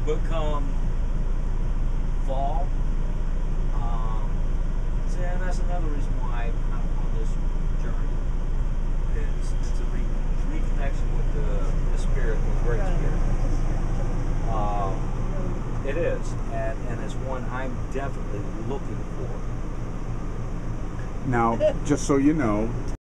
But come fall, and that's another reason why I'm on this journey. It's a reconnection with the spirit, the Great Spirit. It is, and it's one I'm definitely looking for. Now, just so you know,